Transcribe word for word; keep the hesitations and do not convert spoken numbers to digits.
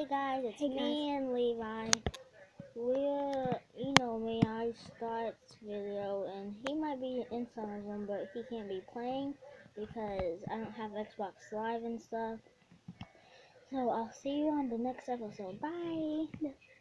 Hey guys, it's Hey me guys. and Levi. We're, you know me, I start video and he might be in some of them, but he can't be playing because I don't have Xbox Live and stuff. So I'll see you on the next episode. Bye!